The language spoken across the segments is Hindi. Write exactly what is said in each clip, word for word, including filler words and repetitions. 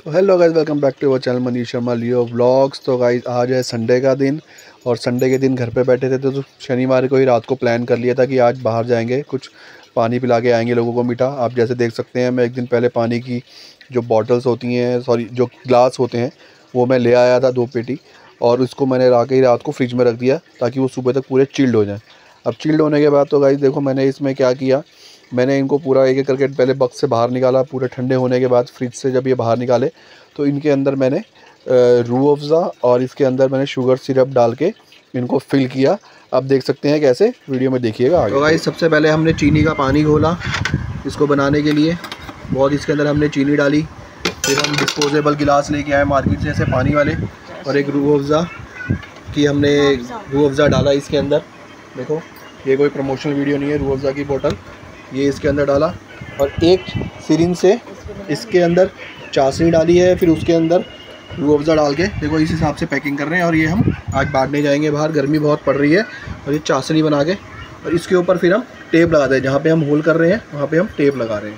तो hello guys, welcome back to our channel Manish Sharma Leo vlogs. तो गाइस आज है संडे का दिन और संडे के दिन घर पे बैठे थे तो शनिवार को ही रात को प्लान कर लिया था कि आज बाहर जाएंगे, कुछ पानी पिला के आएंगे लोगों को मीठा। आप जैसे देख सकते हैं मैं एक दिन पहले पानी की जो बॉटल्स होती हैं, सॉरी जो ग्लास होते हैं, वो मैं ले आया था दो पेटी, और उसको मैंने ला के ही रात को फ्रिज में रख दिया ताकि वो सुबह तक पूरे चिल्ड हो जाएँ। अब चिल्ड होने के बाद तो गाइस देखो मैंने इसमें क्या किया, मैंने इनको पूरा एक एक करके पहले बक्स से बाहर निकाला। पूरे ठंडे होने के बाद फ्रिज से जब ये बाहर निकाले तो इनके अंदर मैंने रूह अफ़ज़ा और इसके अंदर मैंने शुगर सिरप डाल के इनको फिल किया। आप देख सकते हैं कैसे, वीडियो में देखिएगा आगे। तो गाइस सबसे पहले हमने चीनी का पानी घोला इसको बनाने के लिए, बहुत इसके अंदर हमने चीनी डाली। फिर हम डिस्पोजेबल गिलास लेके आए मार्केट से, ऐसे पानी वाले, और एक रूह अफ़ज़ा की हमने रूह अफ़ज़ा डाला इसके अंदर। देखो ये कोई प्रमोशनल वीडियो नहीं है, रूह अफ़ज़ा की बोतल ये इसके अंदर डाला, और एक सिरिंज से इसके अंदर चाशनी डाली है। फिर उसके अंदर रूह अफ़ज़ा डाल के देखो इस हिसाब से पैकिंग कर रहे हैं। और ये हम आज बांटने जाएंगे बाहर, गर्मी बहुत पड़ रही है। और ये चाशनी बना के और इसके ऊपर फिर हम टेप लगाते हैं, जहाँ पे हम होल कर रहे हैं वहाँ पे हम टेप लगा रहे हैं।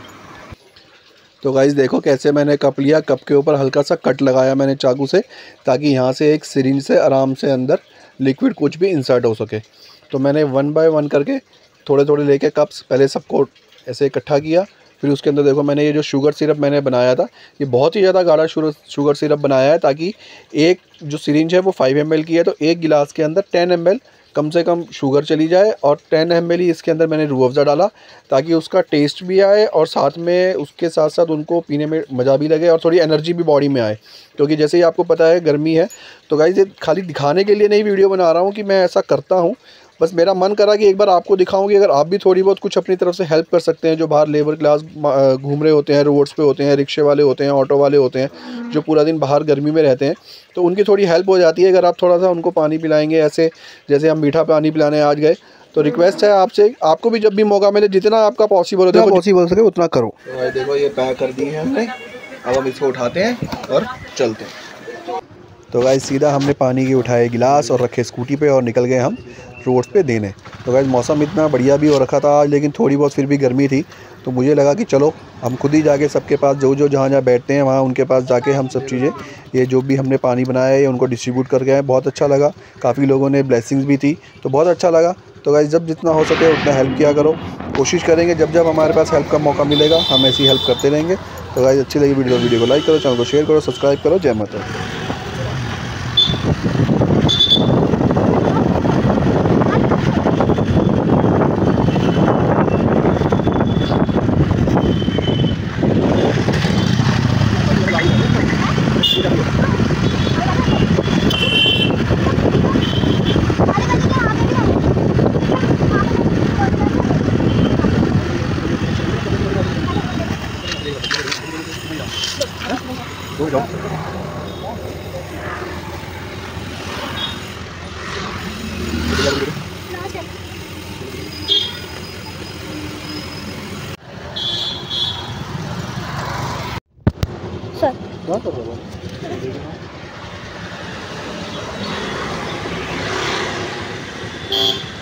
तो गाइस देखो कैसे मैंने कप लिया, कप के ऊपर हल्का सा कट लगाया मैंने चाकू से, ताकि यहाँ से एक सिरिंज से आराम से अंदर लिक्विड कुछ भी इंसर्ट हो सके। तो मैंने वन बाय वन करके थोड़े थोड़े लेके कप्स पहले सबको ऐसे इकट्ठा किया। फिर उसके अंदर देखो मैंने ये जो शुगर सिरप मैंने बनाया था, ये बहुत ही ज़्यादा गाढ़ा शुगर शुगर सिरप बनाया है, ताकि एक जो सिरिंज है वो फाइव एम एल की है, तो एक गिलास के अंदर टेन एम एल कम से कम शुगर चली जाए। और टेन एम एल ही इसके अंदर मैंने रूह अफ़ज़ा डाला, ताकि उसका टेस्ट भी आए और साथ में उसके साथ साथ उनको पीने में मज़ा भी लगे और थोड़ी एनर्जी भी बॉडी में आए। क्योंकि जैसे ही आपको पता है गर्मी है, तो गाइस ये खाली दिखाने के लिए नहीं वीडियो बना रहा हूँ कि मैं ऐसा करता हूँ, बस मेरा मन करा कि एक बार आपको दिखाऊं कि अगर आप भी थोड़ी बहुत कुछ अपनी तरफ से हेल्प कर सकते हैं। जो बाहर लेबर क्लास घूम रहे होते हैं, रोड्स पे होते हैं, रिक्शे वाले होते हैं, ऑटो वाले होते हैं, जो पूरा दिन बाहर गर्मी में रहते हैं, तो उनकी थोड़ी हेल्प हो जाती है अगर आप थोड़ा सा उनको पानी पिलाएंगे। ऐसे जैसे हम मीठा पानी पिलाने आज गए, तो रिक्वेस्ट है आपसे, आपको भी जब भी मौका मिले जितना आपका पॉसिबल हो पॉसिबल हो सके उतना करो। तो देखो ये पैक कर दिए हैं हमने, अब हम इसको उठाते हैं और चलते हैं। तो गाइस सीधा हमने पानी के उठाए गिलास और रखे स्कूटी पे और निकल गए हम रोड्स पे देने। तो गाइस मौसम इतना बढ़िया भी हो रखा था आज, लेकिन थोड़ी बहुत फिर भी गर्मी थी, तो मुझे लगा कि चलो हम खुद ही जाके सबके पास, जो जो जहाँ जहाँ बैठते हैं वहाँ उनके पास जाके हम सब चीज़ें, ये जो भी हमने पानी बनाया है ये उनको डिस्ट्रीब्यूट करके आए। बहुत अच्छा लगा, काफ़ी लोगों ने ब्लेसिंग्स भी थी, तो बहुत अच्छा लगा। तो गाइस जब जितना हो सके उतना हेल्प किया करो, कोशिश करेंगे जब जब हमारे पास हेल्प का मौका मिलेगा हम ऐसी हेल्प करते रहेंगे। तो गाइस अच्छी लगी वीडियो वीडियो को लाइक करो, चैनल को शेयर करो, सब्सक्राइब करो। जय माता। Go dong. Sir. What कर रहा है?